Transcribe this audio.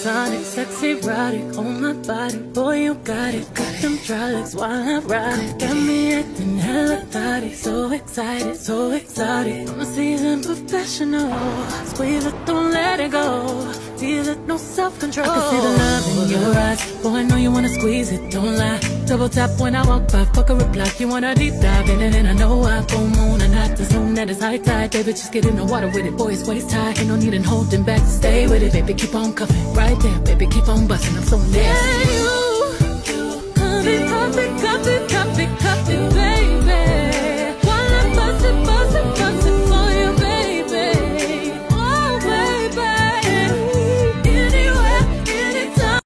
supersonic, sexy erotic on my body. Boy, you got it. Got them drugs while I ride it. Got me acting hella thotty. So excited, so exotic. I'm a seasoned professional. Squeeze it, don't let it go. Feel it, no self-control. I can see the love in your eyes. Boy, I know you wanna squeeze it, don't lie. Double tap when I walk by, fuck a reply. You wanna deep dive in it, and I know I full moon and not the zone that is high tide. Baby, just get in the water with it, boy, it's waist high. Ain't no need in holding back, stay with it, baby, keep on cuffing. Right there, baby, keep on busting, I'm so nasty. Yeah, you could be perfect,